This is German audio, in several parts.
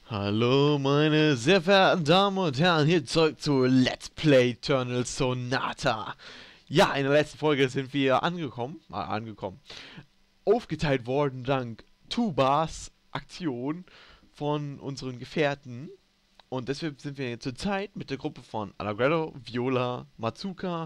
Hallo meine sehr verehrten Damen und Herren, hier zurück zu Let's Play Eternal Sonata. Ja, in der letzten Folge sind wir angekommen, aufgeteilt worden dank Tubas Aktion von unseren Gefährten. Und deshalb sind wir zur Zeit mit der Gruppe von Allegretto, Viola, Matsuka,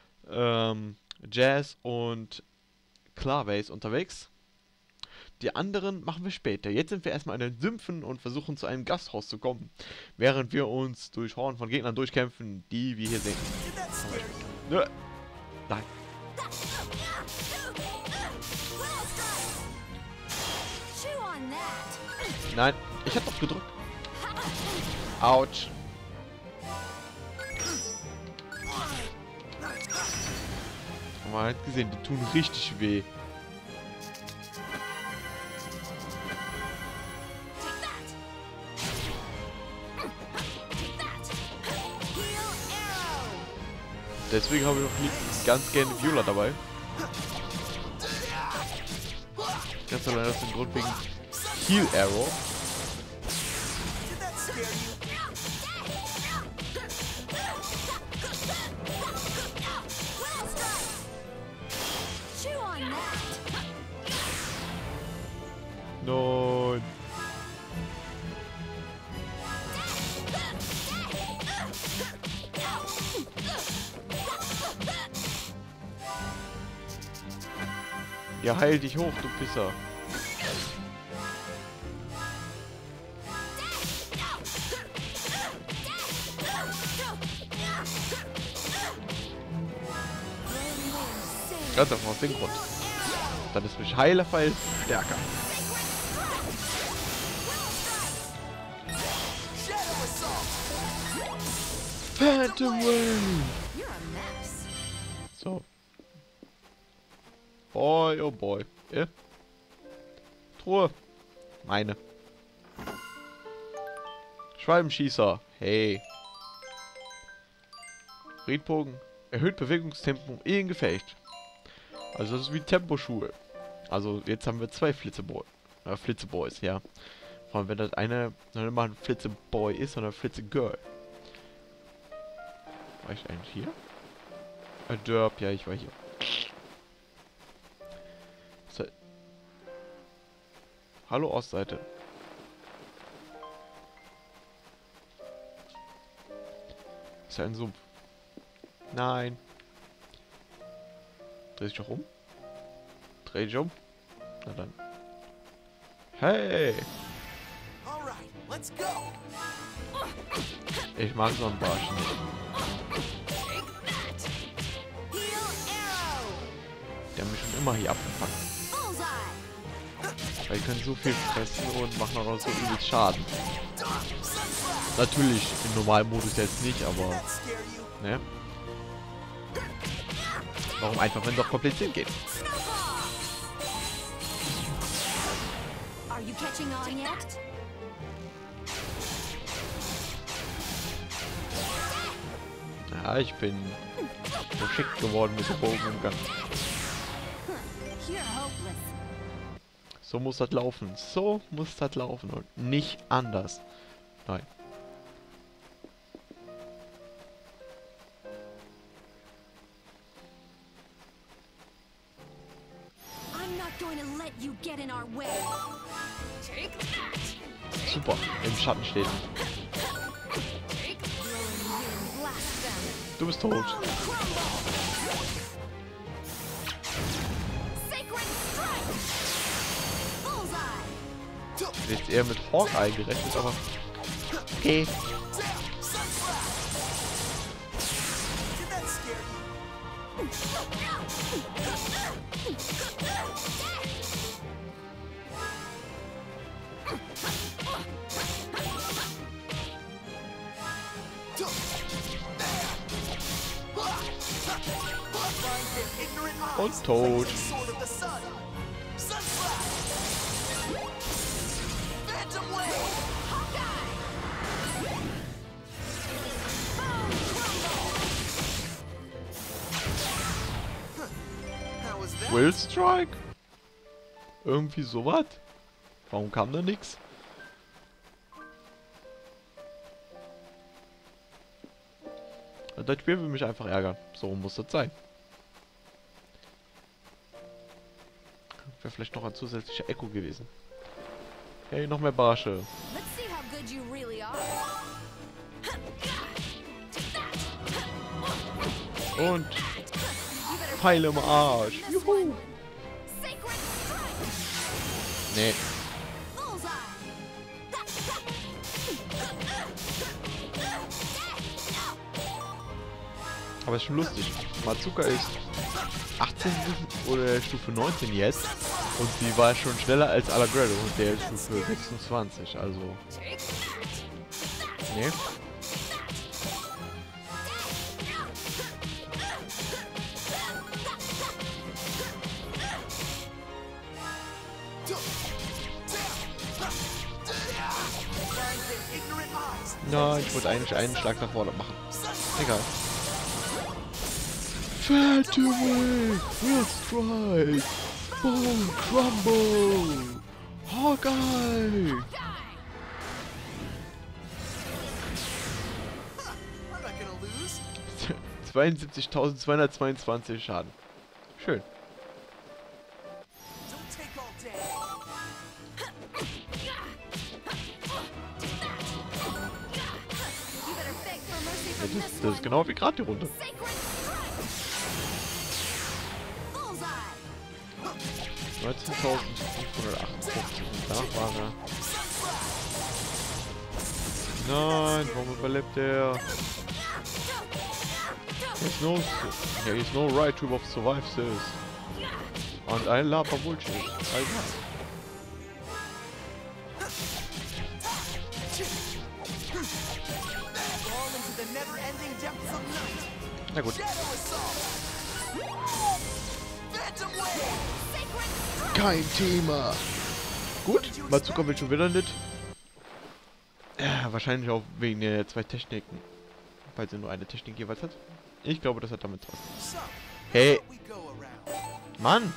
Jazz und Claves unterwegs. Die anderen machen wir später. Jetzt sind wir erstmal in den Sümpfen und versuchen zu einem Gasthaus zu kommen. Während wir uns durch Horden von Gegnern durchkämpfen, die wir hier sehen. Nö. Nein. Nein, ich hab doch gedrückt. Autsch. Man hat gesehen, die tun richtig weh. Deswegen habe ich auch ganz gerne Viola dabei. Ganz allein aus dem Grund wegen Heal Arrow. Nein. Ja, heil dich hoch, du Pisser. Ganz einfach aus dem Grund. Dann ist mich Heilerfall stärker. Phantom Wave! So. Boy, oh boy. Truhe. Meine. Schwalbenschießer. Hey. Riedbogen. Erhöht Bewegungstempo in Gefecht. Also das ist wie Temposchuhe. Also jetzt haben wir zwei Flitzeboys, ja. Vor allem wenn das eine noch mal ein Flitzeboy ist, sondern Flitzegirl. War ich eigentlich hier? Derp, ja, ich war hier. Hallo Ostseite. Ist ja ein Sumpf. Nein. Dreh dich doch um. Dreh dich um. Na dann. Hey! Ich mag so einen Barsch nicht. Der hat mich schon immer hier abgefangen. Weil die können so viel fressen und machen auch noch so übelst Schaden. Natürlich im Normalmodus jetzt nicht, aber ne? Warum einfach, wenn doch komplett Sinn geht? Ja, ich bin geschickt geworden mit dem Bogenumgang. So muss das laufen. So muss das laufen und nicht anders. Nein. Super, im Schatten steht. Du bist tot. Jetzt eher mit Hawkeye gerechnet, aber okay. Und tot. Will Strike? Irgendwie sowas? Warum kam da nix? Das Spiel will mich einfach ärgern. So muss das sein. Wäre vielleicht noch ein zusätzlicher Echo gewesen. Hey, noch mehr Barsche. Und Pfeil im Arsch. Juhu. Nee. Aber ist schon lustig. Mazuka ist 18 oder Stufe 19 jetzt. Und sie war schon schneller als Allegretto und der ist Stufe 26. Also. Nee. Nein, ich wollte eigentlich einen Schlag nach vorne machen. Egal. Fataway! Will strike! Bone crumble! Hawkeye! 72.222 Schaden. Schön. Das ist genau wie gerade die Runde. 19.558 und danach war er. Nein, warum überlebt er? There is no right to survive this. Und ein Lava Bullshit. Na gut. Kein Thema. Gut, Mazuka will schon wieder nicht. Ja, wahrscheinlich auch wegen der zwei Techniken. Weil sie nur eine Technik jeweils hat. Ich glaube, das hat damit was. Hey. Mann.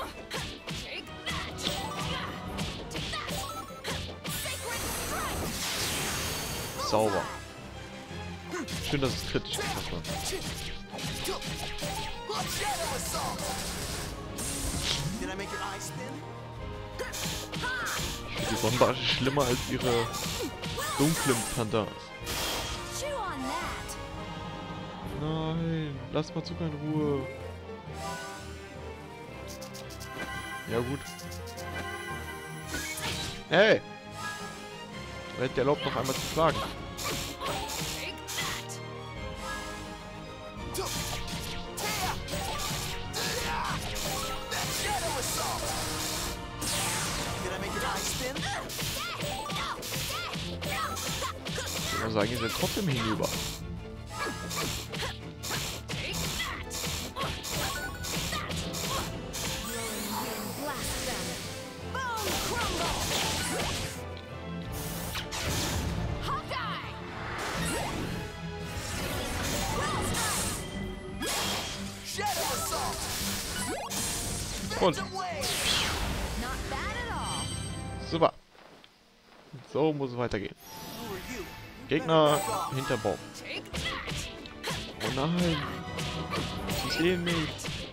Sauber. Schön, dass es kritisch geschafft wird. Die Bombe ist schlimmer als ihre dunklen Pandas. Nein, lass mal Zucker in Ruhe. Ja gut. Hey! Wer hätte erlaubt, noch einmal zu schlagen? Ich würde sagen, ihr seid trotzdem hinüber. Und. Super. So muss es weitergehen. Gegner hinter Baum. Oh nein. Sie sehen mich.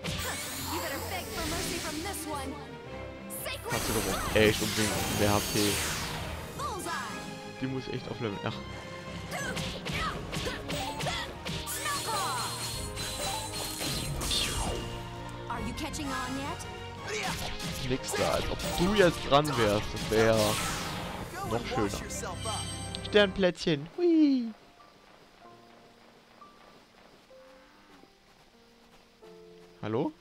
Hast du gewonnen. Echt unbedingt mehr HP. Die muss echt auf Level 8. Nix da, als ob du jetzt dran wärst. Das wäre noch schöner. Sternplätzchen. Hui. Hallo?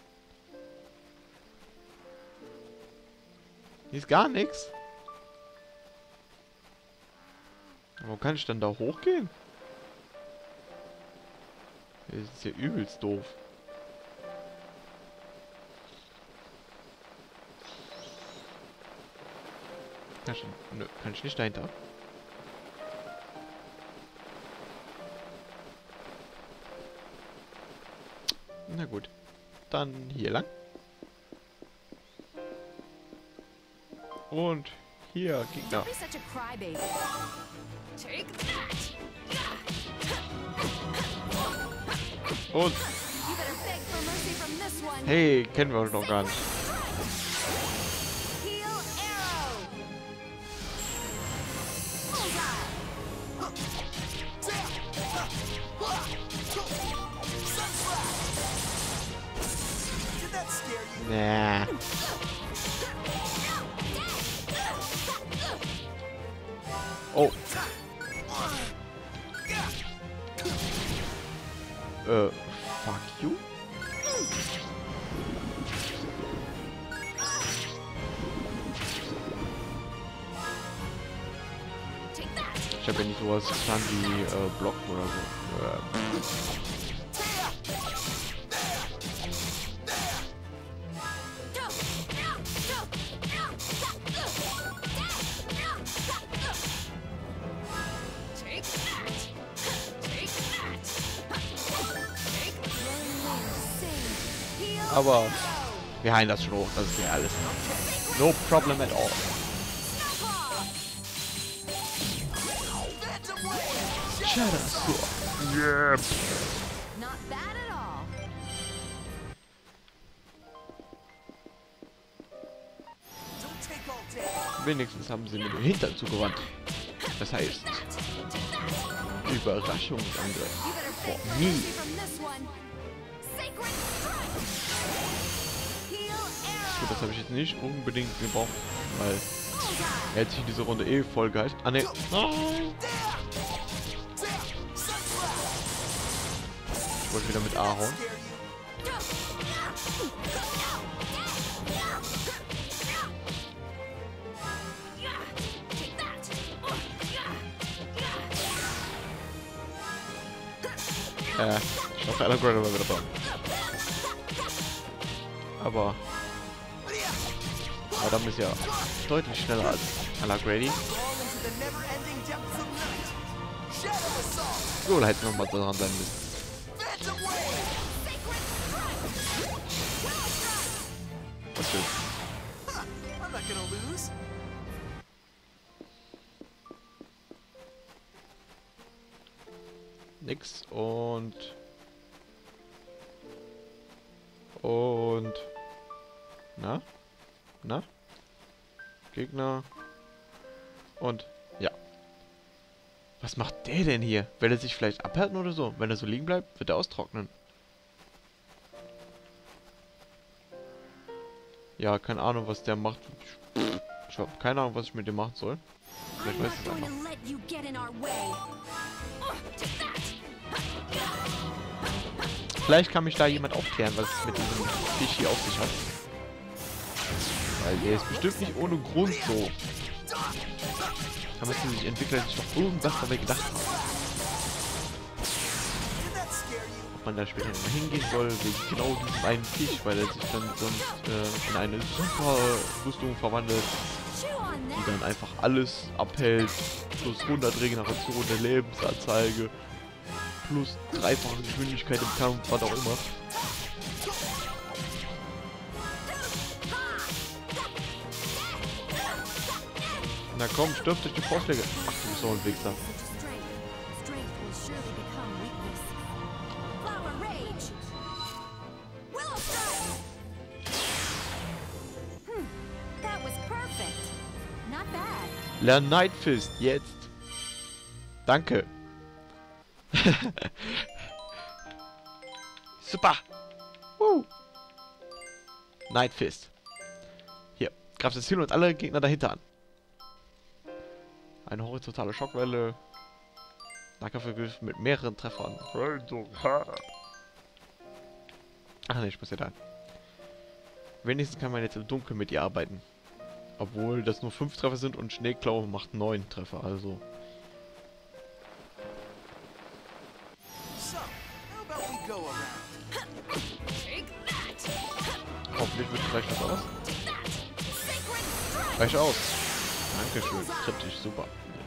Hier ist gar nichts. Wo kann ich denn da hochgehen? Das ist ja übelst doof. Nö, kann ich nicht dahinter. Na gut. Dann hier lang. Und hier, Gegner. Und. Hey, kennen wir uns noch gar nicht. Nee. Oh. Fuck you? Ich habe ja nicht sowas getan wie Blocken oder so. Aber wir heilen das schon hoch, das ist ja alles. No problem at all. Shadow Sword. Yeah. Wenigstens haben sie mir den Hintern zugewandt. Das heißt, Überraschungsangriff. For me. Gut, das habe ich jetzt nicht unbedingt gebraucht, weil er hat sich in dieser Runde eh voll gehalten. Ah ne. Ich wollte wieder mit A hauen. Ich hoffe, Alagrady war wieder dran. Aber Adam ist ja deutlich schneller als Alagrady. So, da hätten wir mal dran sein müssen. Was schön. Nix und na Gegner und ja, was macht der denn hier? Will er sich vielleicht abhärten oder so? Wenn er so liegen bleibt, wird er austrocknen. Ja, keine Ahnung, was der macht. Ich habe keine Ahnung, was ich mit dem machen soll. Vielleicht weiß ich es einfach. Vielleicht kann mich da jemand aufklären, was es mit diesem Fisch hier auf sich hat. Weil der ist bestimmt nicht ohne Grund so. Da müssen sich Entwickler sich doch irgendwas dabei gedacht haben. Ob man da später noch mal hingehen soll, wegen genau diesem einen Fisch, weil er sich dann sonst in eine super Rüstung verwandelt, die dann einfach alles abhält, plus 100 Regeneration der Lebensanzeige, plus dreifache Geschwindigkeit im Kampf, was auch immer. Na komm, stirb durch die Vorschläge. Ach, du bist so ein Wichser. Lern Night Fist jetzt. Danke. Super. Night Fist. Hier, greift das Ziel und alle Gegner dahinter an. Eine horizontale Schockwelle. Nahkampfgriff mit mehreren Treffern. Ach ne, ich muss ja da. Wenigstens kann man jetzt im Dunkeln mit ihr arbeiten. Obwohl das nur 5 Treffer sind und Schneeklaue macht 9 Treffer, also. Hoffentlich wird gleich was aus. Reicht aus. Dankeschön. Kritisch, super.